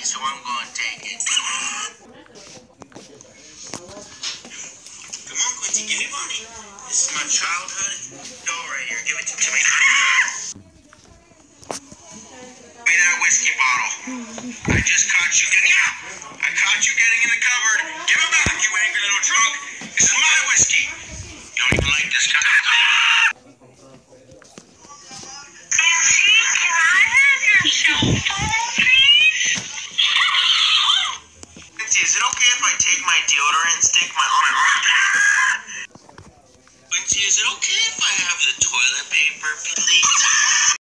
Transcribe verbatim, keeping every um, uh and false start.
so I'm going to take it. Come on, Quincy, give me money. This is my childhood doll right here. Give it to, to me. Give me that whiskey bottle. I just caught you getting out. I caught you